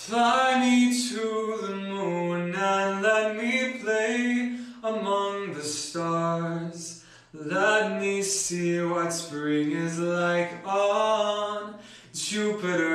Fly me to the moon and let me play among the stars. Let me see what spring is like on Jupiter